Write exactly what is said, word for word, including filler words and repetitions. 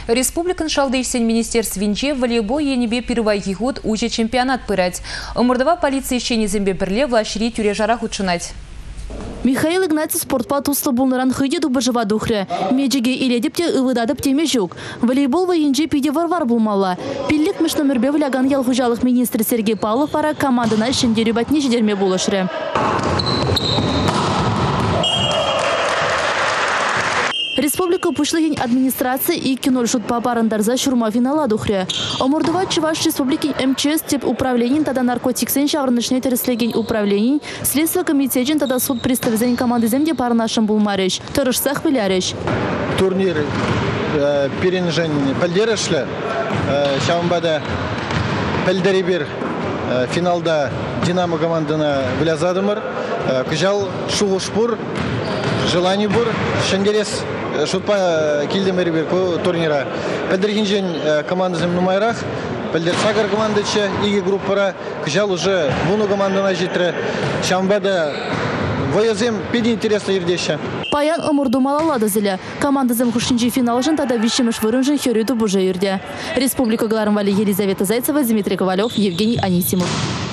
Республикан шалдыйсен министерствинче волейбол енебе первайги год уже чемпионат пырать. Мордова полиция еще не зембе бірле влашри тюре жарах учинать. Михаил Игнатьев спортпа туслы булныран хыйде дубы жыва духры. Меджиге иледіп те ывыдадып теме жүк. Волейбол вайынче пиде варвар булмалла. Пиллик мыш номербе вляган ялхужалық министр Сергей Павлов пара командына ішінде рюбатне жедерме булышры. Республика пушлыгин администрации и кино шутпа парандарза шурма финала духре. Омордова Чуваш Республики МЧС тип управлений тогда наркотиксен шагрнышне тереслеген управлений, следствие комитетен тогда суд приставзен команды земде пар нашим булмарыш. Törышсах билярыш. Турнир перенжен пельдерешле. Шамбада пельдерибир финалда Динамо командына влязадымыр. Кыжал шугушпур, желание бур, шенгерес. Шутпа килдемери берку турнира. Пельдергинжен команда земнумайрах, пельдер сагар командача, иги группара, кыжал уже вуну командана житре. Шамбада воязем педи интересно ирдеща. Паян омурду малалады зілі. Команда зем хушинчи финал жын тада вишемыш вырынжын хёрюду бужа ирде. Республика Глармвали Елизавета Зайцева, Дмитрий Ковалев, Евгений Анисимов.